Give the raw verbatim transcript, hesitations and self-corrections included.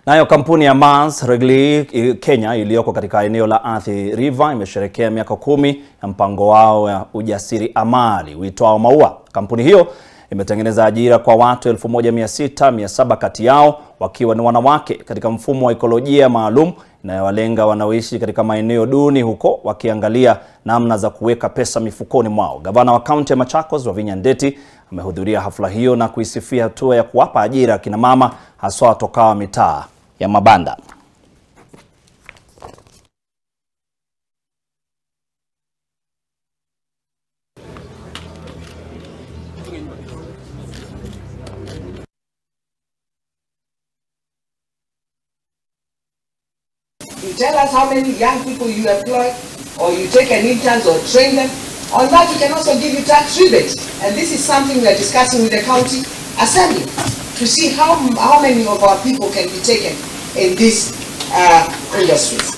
Nayo kampuni ya Mars Wrigley Kenya iliyoko katika eneo la Athi River imesherehekea miaka kumi ya mpango wao wa ujasiri amali uitwao Maua. Kampuni hiyo imetengeneza ajira kwa watu elfu moja mia sita, mia saba kati yao wakiwa ni wanawake katika mfumo wa ekolojia maalum inayowalenga wanaoishi katika maeneo duni, huko wakiangalia namna za kuweka pesa mifukoni mwao. Gavana wa kaunti ya Machakos Wavinya Ndeti amehudhuria hafla hiyo na kuisifia hatua ya kuwapa ajira kina mama haswa toka mitaa ya mabanda. You tell us how many young people you employ, or you take an intern or train them. On that, we can also give you tax rebates. And this is something we are discussing with the county assembly to see how, how many of our people can be taken in these uh, industries.